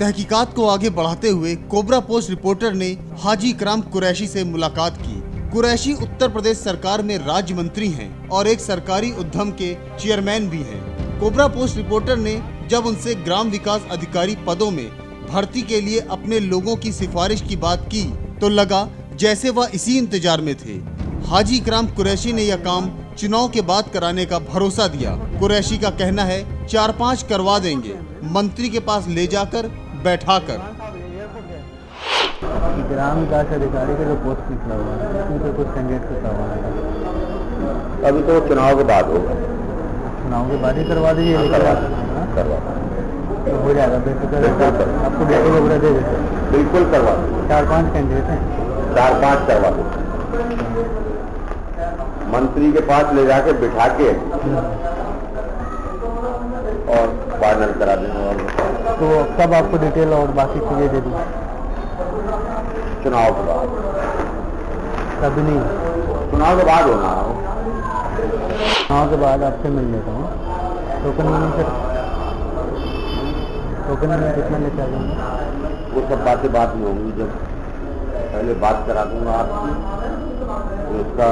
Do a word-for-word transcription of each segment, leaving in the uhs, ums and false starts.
तहकीकात को आगे बढ़ाते हुए कोबरा पोस्ट रिपोर्टर ने हाजी इकराम कुरैशी से मुलाकात की। कुरैशी उत्तर प्रदेश सरकार में राज्य मंत्री हैं और एक सरकारी उद्यम के चेयरमैन भी हैं। कोबरा पोस्ट रिपोर्टर ने जब उनसे ग्राम विकास अधिकारी पदों में भर्ती के लिए अपने लोगों की सिफारिश की बात की तो लगा जैसे वह इसी इंतजार में थे। हाजी इकराम कुरैशी ने यह काम चुनाव के बाद कराने का भरोसा दिया। कुरैशी का कहना है चार पाँच करवा देंगे, मंत्री के पास ले जाकर बैठाकर। ग्राम विकास अधिकारी का जो पोस्ट निकला हुआ है उसमें तो कुछ कैंडिडेट को करवाना था। अभी तो चुनाव के बाद होगा। चुनाव के बाद ही करवा दीजिए। करवा करवा तो हो जाएगा बेफिक्र। आपको डिटेल वगैरह दे देते। बिल्कुल करवा दो। चार पाँच कैंडिडेट हैं। चार पाँच करवा दो। मंत्री के पास ले जाके बिठा के और फाइनल करा देंगे। तो कब आपको डिटेल और बाकी चीजें दे दूँ? चुनाव के बाद। कभी नहीं? चुनाव के बाद होना हो। चुनाव के बाद आपसे मिल लेता हूँ। टोकन मनी से टोकन मनी कितना लेके आ जाऊँगा? वो सब बातें बात में होंगी। जब पहले बात करा दूंगा आपकी तो उसका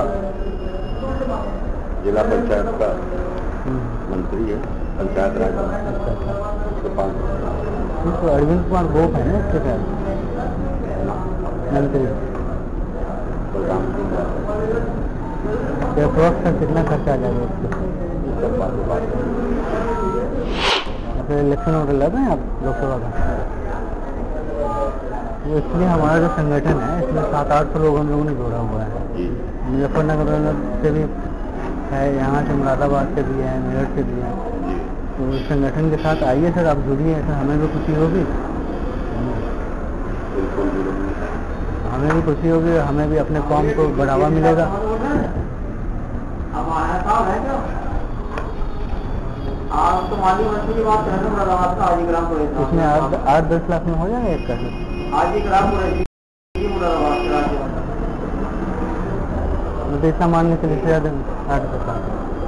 जिला पंचायत का मंत्री है, पंचायत राज तो अरविंद कुमार गोप है ना इसके साथ मंत्री। अप्रोक्स का कितना खर्चा आ जाएगा उसको? फिर इलेक्शन ऑर्डर लग रहे हैं आप लोकसभा का? तो इसलिए हमारा जो संगठन है इसमें सात आठ सौ लोग हम लोगों ने जोड़ा हुआ है। मुजफ्फरनगर से भी है, यहाँ से मुरादाबाद से भी है, मेरठ से भी है। तो इस संगठन के साथ आइए सर, आप जुड़िए, सर हमें भी खुशी होगी। हमें भी खुशी होगी, हमें भी अपने कौम को बढ़ावा मिलेगा। आप तो माली मंत्री की बात कर रहे हैं, आपका हाजी ग्राम को इसमें आठ आठ दस लाख में हो जाएगा एक का? हाजी ग्राम को इतना मानने के लिए आठ दस लाख